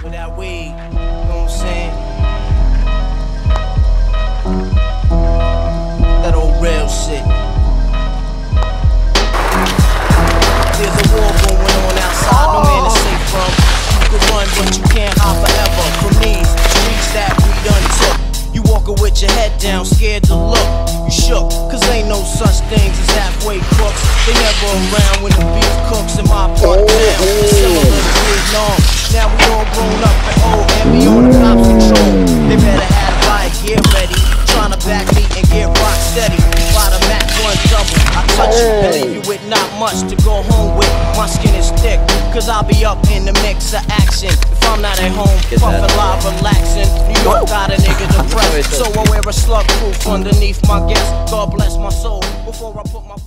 with that weed, you know what I'm saying? That old real shit. There's a war going on outside, no man is safe from. You can run, but you can't hide forever. From these streets that we done took. You walking with your head down, scared to look. You shook, cause ain't no such things as halfway crooks. They never around when the beef cooks in my part of town. Similar to Vietnam. Now we all grown up and old and be on the cops control. They better have the riot gear ready. Trying to back me and get rock steady. By the Mac 1 double, I touch you and leave you with not much to go home with. My skin is thick, cause I'll be up in the mix of action. If I'm not at home, puffin' live, relaxing. New York got a nigga depressed, so I wear a slug proof underneath my guest. God bless my soul before I put my